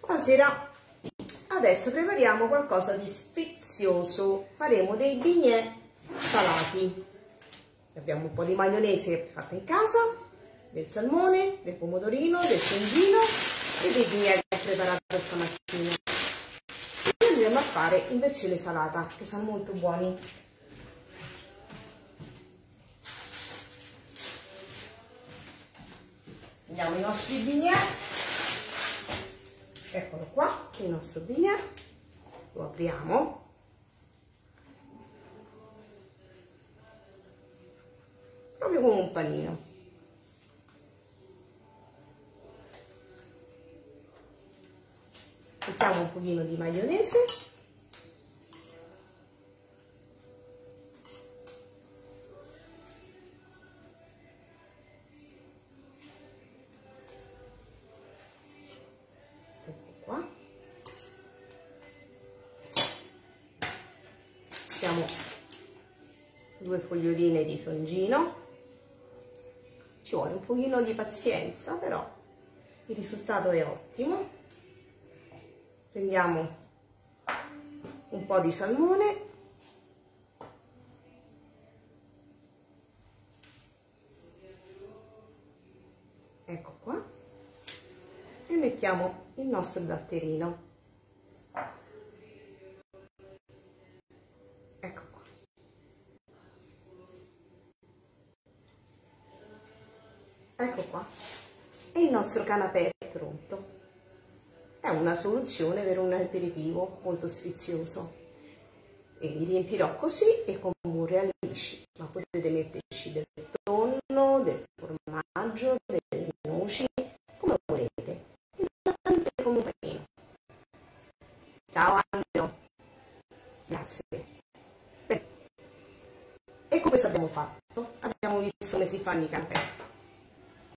Buonasera, adesso prepariamo qualcosa di sfizioso, faremo dei bignè salati. Abbiamo un po' di maionese fatta in casa, del salmone, del pomodorino, del tongino e dei bignè che ho preparato stamattina. E andremo a fare in versione salata, che sono molto buoni. Prendiamo i nostri bignè. Eccolo qua, il nostro bignè, lo apriamo, proprio come un panino. Mettiamo un pochino di maionese, mettiamo 2 foglioline di songino. Ci vuole un pochino di pazienza, però il risultato è ottimo. Prendiamo un po' di salmone, ecco qua, e mettiamo il nostro datterino. Ecco qua. Ecco qua. E il nostro canapè è pronto. È una soluzione per un aperitivo molto sfizioso. E li riempirò così e con burri alici, ma potete metterci del tonno, del formaggio, delle noci, come volete, esattamente come un panino. Ciao Angelo, grazie. Bene. E con questo abbiamo fatto, abbiamo visto come si fanno i canapè.